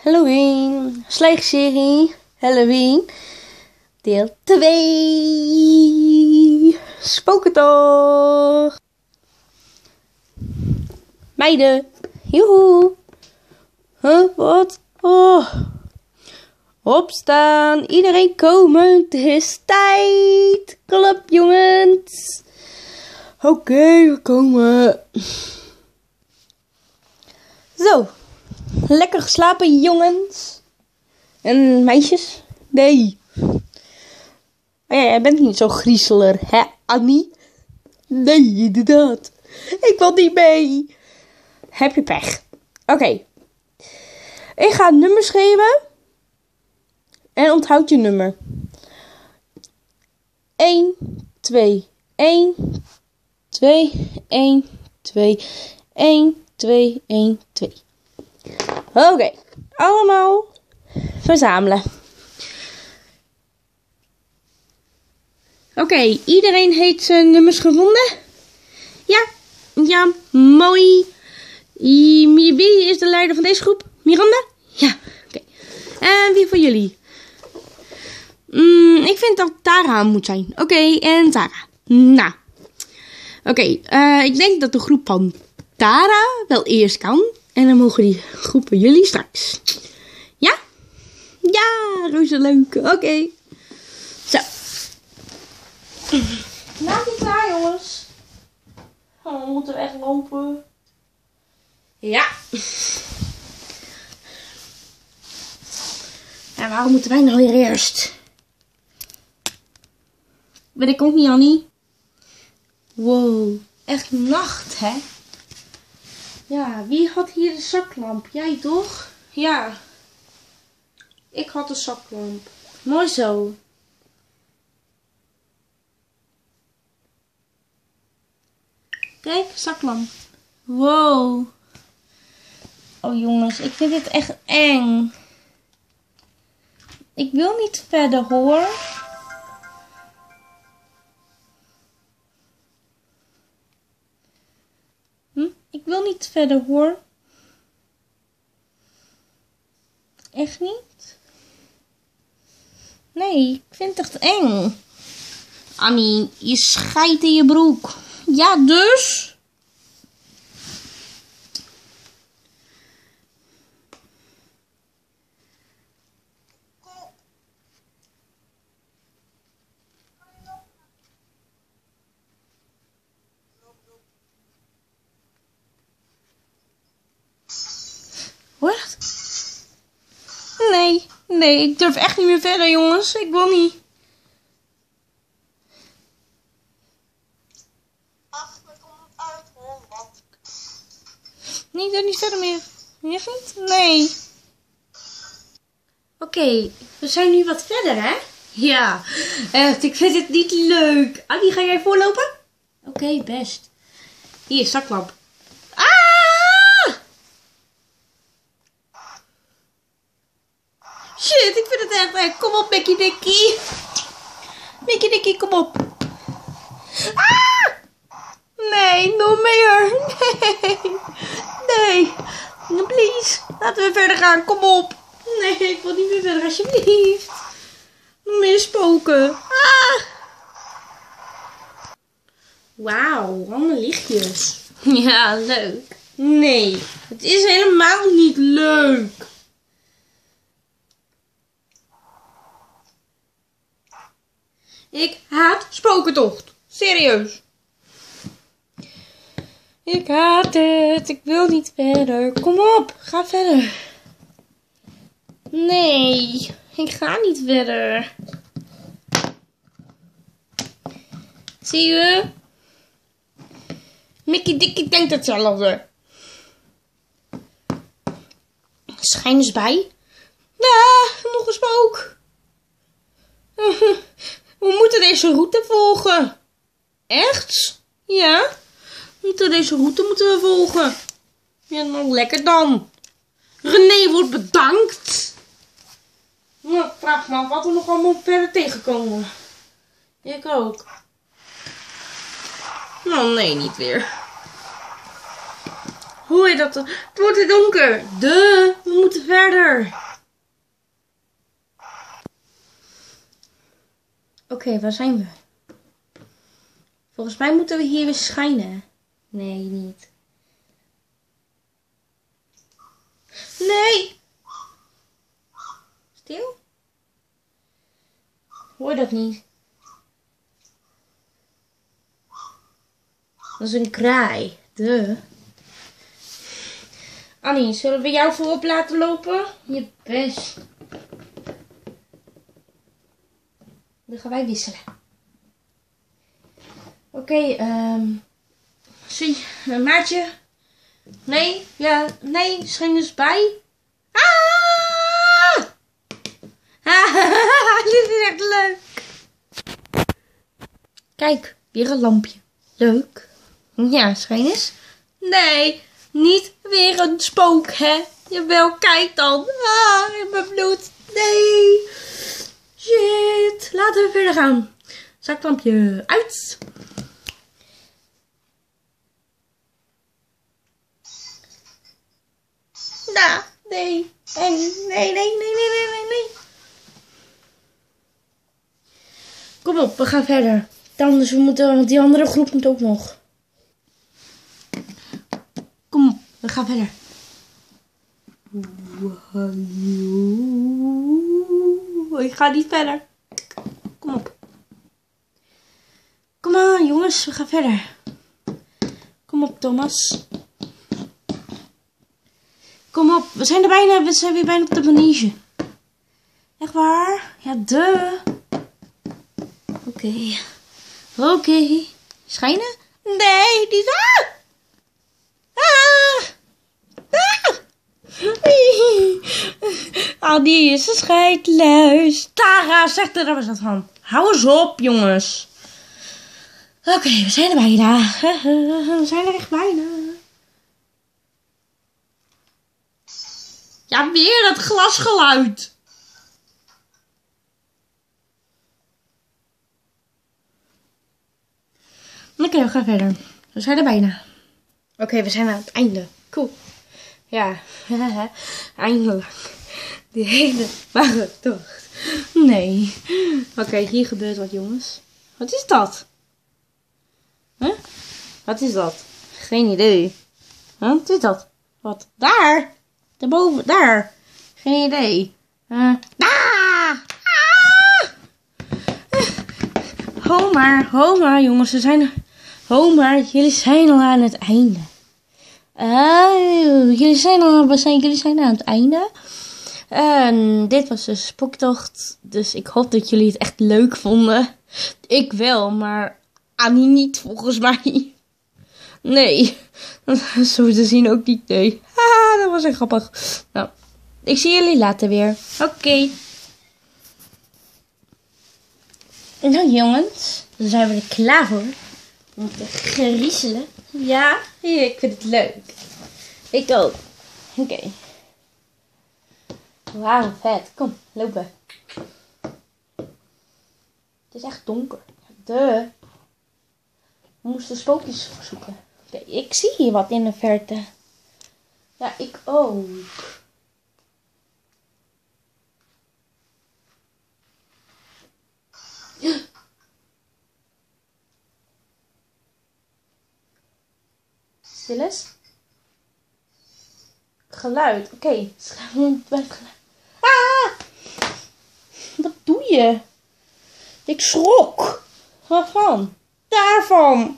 Halloween, slijkserie, Halloween, deel 2, Spokentocht. Meiden, joehoe. Wat? Oh. Opstaan, iedereen komen, het is tijd. Klap jongens. Oké, we komen. Zo, lekker geslapen jongens. En meisjes? Nee. Oh ja, jij bent niet zo griezeler, hè Annie? Nee, inderdaad. Ik wil niet mee. Heb je pech. Oké. Ik ga nummers geven. En onthoud je nummer. 1, 2, 1, 2, 1, 2, 1, 2, 1, 2. Oké, allemaal verzamelen. Oké, iedereen heeft zijn nummers gevonden? Ja, mooi. Wie is de leider van deze groep? Miranda? Ja, oké. En wie van jullie? Ik vind dat Tara moet zijn. Oké, en Tara. Nou. Oké, ik denk dat de groep van Tara wel eerst kan. En dan mogen die groepen jullie straks. Ja? Ja, reuze leuk. Oké. Zo. Maak je klaar, jongens. Oh, we moeten weglopen. Ja. En waarom moeten wij nou weer eerst? Weet ik ook niet, Annie. Wow, echt nacht, hè? Ja, wie had hier de zaklamp? Jij toch? Ja. Ik had de zaklamp. Mooi zo. Kijk, zaklamp. Wow. Oh jongens, ik vind dit echt eng. Ik wil niet verder, hoor. Ik wil niet verder, hoor. Echt niet? Nee, ik vind het echt eng. Annie, je scheidt in je broek. Ja, dus? Wat? Nee, ik durf echt niet meer verder, jongens. Ik wil niet. Ach, we komen uit, hoor, wat? Nee, ik durf niet verder meer. Echt niet? Nee. Oké, we zijn nu wat verder, hè? Ja, echt, ik vind het niet leuk. Annie, ga jij voorlopen? Oké, best. Hier, zaklamp. Ah! Shit, ik vind het echt eng. Kom op, Mickey Dickie. Mickey Dickie, kom op. Ah! Nee, nog meer. Nee. Please. Laten we verder gaan. Kom op. Nee, ik wil niet meer verder, alsjeblieft. Nog meer spoken. Ah! Wauw, allemaal lichtjes. Ja, leuk. Nee, het is helemaal niet leuk. Ik haat spokentocht. Serieus. Ik haat het. Ik wil niet verder. Kom op, ga verder. Nee, ik ga niet verder. Zie je? Mickey Dickie denkt hetzelfde. Schijn eens bij. Nog een spook. We moeten deze route volgen. Echt? Ja? Deze route moeten we volgen. Ja, nou lekker dan. René wordt bedankt. Nou, ik vraag me af wat we nog allemaal verder tegenkomen. Ik ook. Nou, nee, niet weer. Hoor je dat? Het wordt donker. We we moeten verder. Oké, waar zijn we? Volgens mij moeten we hier weer schijnen. Nee, niet. Nee! Stil? Hoor dat niet? Dat is een kraai. Annie, zullen we jou voorop laten lopen? Je best. Dan gaan wij wisselen. Oké, zie, maatje. Nee, ja, nee, schijn eens bij. Ah! Dit is echt leuk. Kijk, weer een lampje. Leuk. Ja, schijn eens. Nee, niet weer een spook, hè? Jawel, kijk dan. In mijn bloed. Nee. Shit. Laten we verder gaan. Zaklampje uit. Nou, nee. Nee. Kom op, we gaan verder. Anders want die andere groep moet ook nog. Kom op, we gaan verder. Ik ga niet verder. Kom op. Kom aan jongens, we gaan verder. Kom op Thomas. Kom op, we zijn weer bijna op de manege. Echt waar? Ja, Oké. Schijnen? Nee, die is... Die is een scheidluis. Tara, zeg er eens wat van. Hou eens op, jongens. Oké, we zijn er bijna. We zijn er echt bijna. Ja, weer dat glasgeluid. Oké, we gaan verder. We zijn er bijna. Oké, we zijn aan het einde. Cool. Ja, eindelijk. Die hele marathontocht. Nee. Oké, hier gebeurt wat, jongens. Wat is dat? Huh? Wat is dat? Geen idee. Huh? Wat is dat? Wat? Daar! Daarboven, daar! Geen idee. Homer, jongens, we zijn er. Homer, jullie zijn al aan het einde. Jullie zijn aan het einde. En dit was de spooktocht. Dus ik hoop dat jullie het echt leuk vonden. Ik wel, maar Annie niet volgens mij. Nee, zo te zien ook niet. Nee. Dat was echt grappig. Nou, ik zie jullie later weer. Oké. Nou jongens, dan zijn we er klaar voor. Om te griezelen. Ja, ik vind het leuk. Ik ook. Oké. Wauw, vet. Kom, lopen. Het is echt donker. We moesten spookjes zoeken. Oké, ik zie hier wat in de verte. Ja, ik ook. Stil eens. Geluid. Oké. Wat doe je? Ik schrok. Waarvan? Daarvan.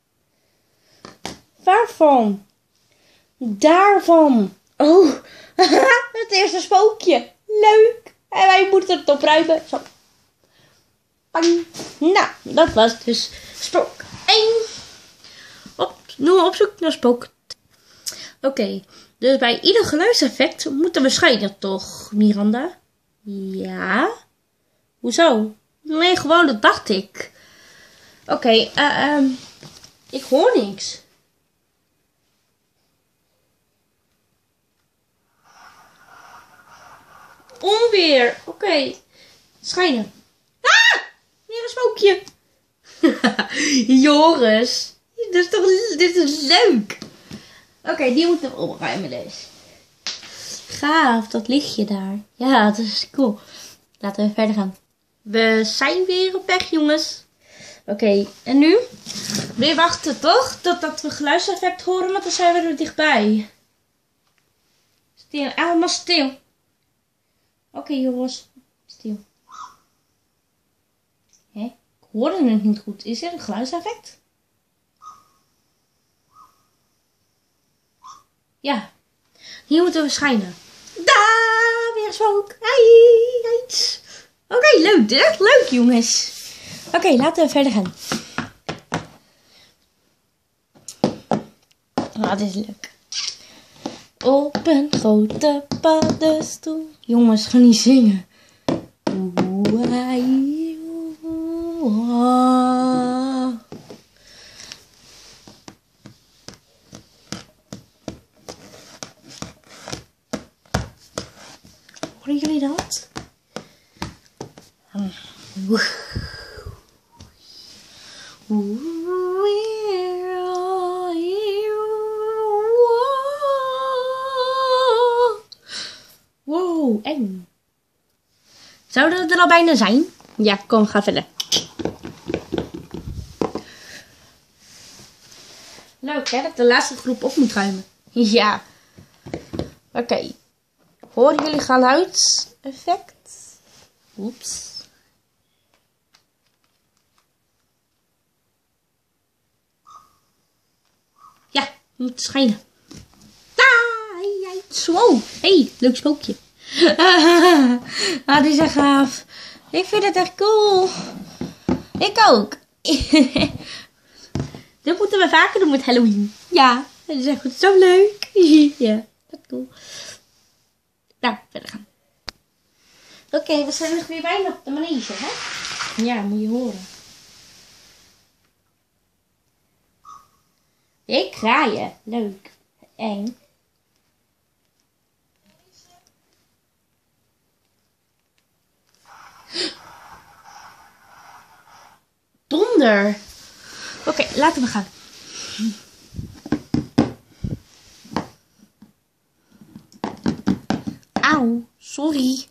Waarvan? Daarvan. Oh. Het eerste spookje. Leuk. En wij moeten het opruimen. Zo. Bang. Nou, dat was dus spook 1. Nu op zoek naar spook. Oké, dus bij ieder geluidseffect moeten we schijnen, toch, Miranda? Ja? Hoezo? Nee, gewoon, dat dacht ik. Oké, ik hoor niks. Onweer. Oké. Schijnen. Ah! Weer een spookje. Joris. Dit is leuk. Oké, die moeten we opruimen dus. gaaf, dat lichtje daar. Ja, dat is cool. Laten we verder gaan. We zijn weer op weg, jongens. Oké, en nu? Weer wachten, toch? Totdat we geluidseffect horen, want dan zijn we er dichtbij. Stil, allemaal stil. Oké, jongens. Stil. Hé? Ik hoorde het niet goed. Is er een geluidseffect? Ja. Hier moeten we schijnen. Daar, weer spook. Hey. Oké, leuk. Echt leuk, jongens. Oké, laten we verder gaan. Dat is leuk. Op een grote paddenstoel. Jongens, ga niet zingen. Horen jullie dat? Wow, eng. Zouden we er al bijna zijn? Ja, kom, ga verder. Leuk hè, dat de laatste groep op moet ruimen. Ja. Oké. Horen jullie geluidseffect? Oeps. Ja, je moet schijnen. Wow, hey, leuk spookje. Ah, die is echt gaaf. Ik vind het echt cool. Ik ook. Dit moeten we vaker doen met Halloween. Ja, dat is echt zo leuk. Ja, dat is cool. Nou, verder gaan. Oké, we zijn nog weer bijna op de manege, hè? Ja, moet je horen. Ik kraaien. Leuk. Eng. Donder. Oké, laten we gaan. Auw, sorry.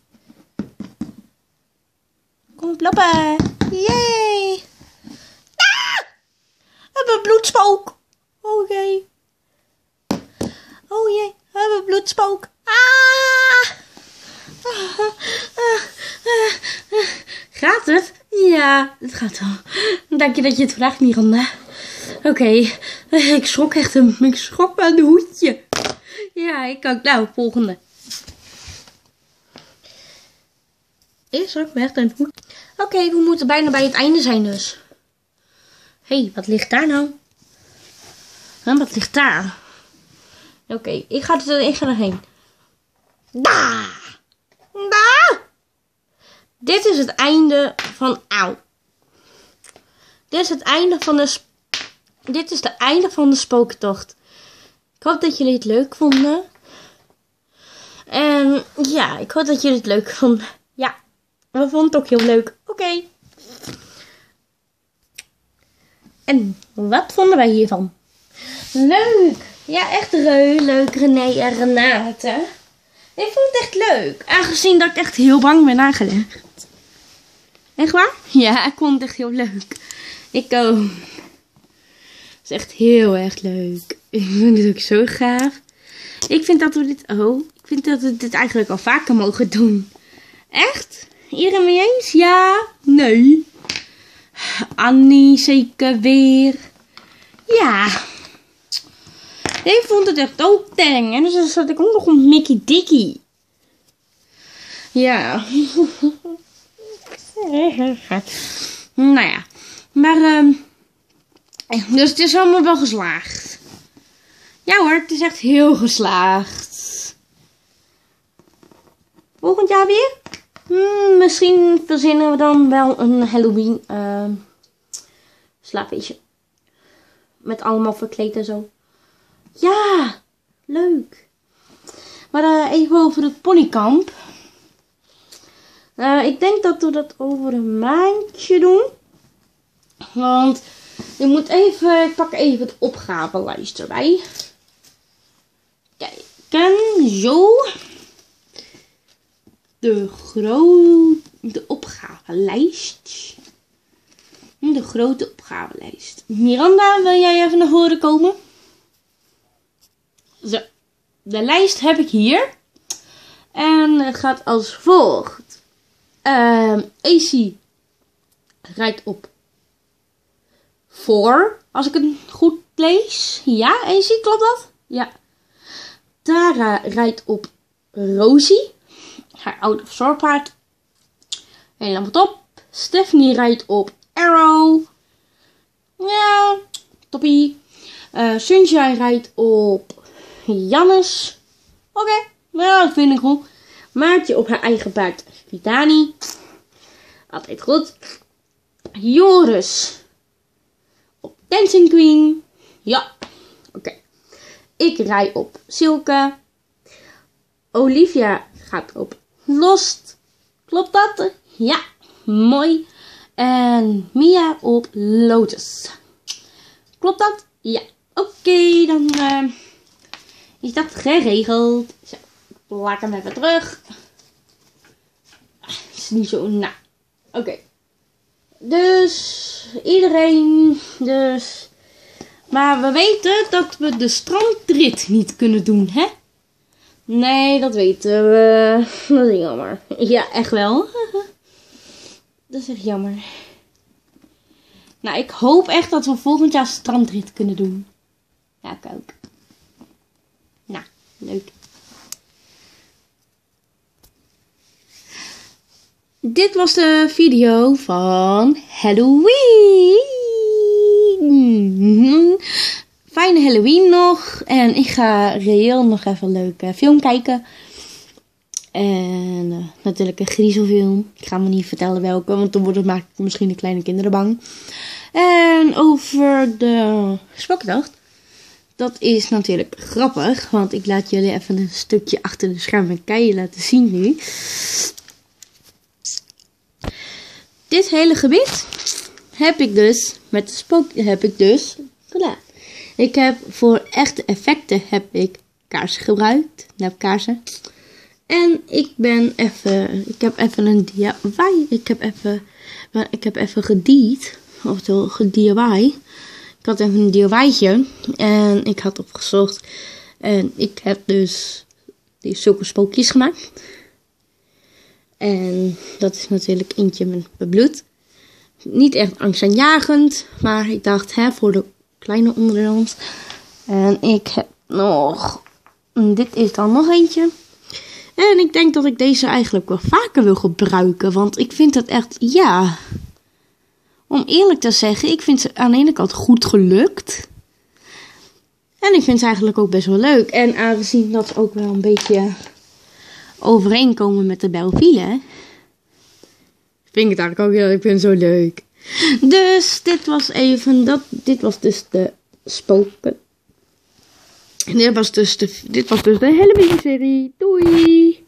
Kom op, lopen. Yay. Ah! We hebben een bloedspook. Oké. Oh jee, we hebben een bloedspook. Ah! Gaat het? Ja, het gaat wel. Dank je dat je het vraagt, Miranda. Oké, ik schrok echt ik schrok me aan de hoedje. Ja, ik kan. Nou, volgende. Ik schrok me echt aan de hoedje. Oké, we moeten bijna bij het einde zijn dus. Hé, wat ligt daar nou? Wat ligt daar? Oké, ik ga erheen. Daar! Daar! Dit is het einde van Dit is het einde van dit is het einde van de spooktocht. Ik hoop dat jullie het leuk vonden. En ja, ik hoop dat jullie het leuk vonden. Ja, we vonden het ook heel leuk. Oké. En wat vonden wij hiervan? Leuk! Ja, echt leuk, René en Renate. Ik vond het echt leuk. Aangezien dat ik echt heel bang ben aangelegd. Echt waar? Ja, ik vond het echt heel leuk. Ik ook. Het is echt heel erg leuk. Ik vind het ook zo gaaf. Ik vind dat we dit... Oh, ik vind dat we dit eigenlijk al vaker mogen doen. Echt? Iedereen mee eens? Ja? Nee? Annie, zeker weer. Ja. Ik vond het echt ook eng. En dus zat ik ook nog een Mickey Dickie. Ja. Nou ja. Maar, dus het is allemaal wel geslaagd. Ja hoor, het is echt heel geslaagd. Volgend jaar weer? Misschien verzinnen we dan wel een Halloween slaapfeestje. Met allemaal verkleed en zo. Ja, leuk. Maar even over het ponykamp. Ik denk dat we dat over een maandje doen. Want je moet even, ik pak even het opgavenlijst erbij. Kijken, zo. de grote opgavelijst. De grote opgavelijst. Miranda, wil jij even naar voren komen? Zo. De lijst heb ik hier. En het gaat als volgt. AC rijdt op 4. Als ik het goed lees. Ja, AC, klopt dat? Ja. Tara rijdt op Rosie. Haar oude zorgpaard. Helemaal top. Stephanie rijdt op Arrow. Ja, toppie. Sunshine rijdt op Jannes. Oké, nou, dat vind ik goed. Maartje op haar eigen paard Vitani. Altijd goed. Joris op Dancing Queen. Ja, oké. Ik rij op Silke. Olivia gaat op Lost. Klopt dat? Ja, mooi. En Mia op Lotus. Klopt dat? Ja. Oké, dan is dat geregeld. Zo, plak hem even terug. Is niet zo, nou. Oké. Dus, iedereen, dus. Maar we weten dat we de strandrit niet kunnen doen, hè? Nee, dat weten we. Dat is jammer. Ja, echt wel. Dat is echt jammer. Nou, ik hoop echt dat we volgend jaar strandrit kunnen doen. Ja, ik ook. Nou, leuk. Dit was de video van Halloween. Fijne Halloween nog. En ik ga reëel nog even een leuke film kijken. En natuurlijk een griezelfilm. Ik ga me niet vertellen welke, want dan maak ik misschien de kleine kinderen bang. En over de spooktocht. Dat is natuurlijk grappig, want ik laat jullie even een stukje achter de schermen laten zien nu. Dit hele gebied heb ik dus met de spook gedaan. Ik heb voor echte effecten kaarsen gebruikt. Nepkaarsen. En ik heb even een DIY. Ik heb even gedied. Oftewel gedIY. Ik had even een DIY'tje. En ik had opgezocht. En ik heb dus zulke spookjes gemaakt. En dat is natuurlijk eentje met bloed. Niet echt angstaanjagend. Maar ik dacht, voor de kleine onder ons. En ik heb nog. Dit is dan nog eentje. En ik denk dat ik deze eigenlijk wel vaker wil gebruiken. Want ik vind het echt, ja. Om eerlijk te zeggen, ik vind ze aan de ene kant goed gelukt. En ik vind ze eigenlijk ook best wel leuk. En aangezien dat ze ook wel een beetje overeenkomen met de Belleville, vind ik het eigenlijk ook heel, ik vind het zo leuk. Dus dit was dus de spoken. En dit was dus de Halloween serie. Doei!